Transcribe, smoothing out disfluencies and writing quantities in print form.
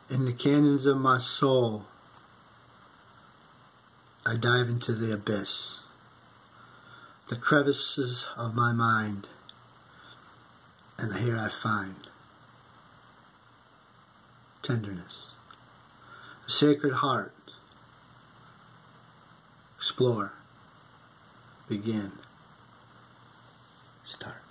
In the canyons of my soul, I dive into the abyss. The crevices of my mind, and here I find tenderness. A sacred heart. Explore. Begin. Start.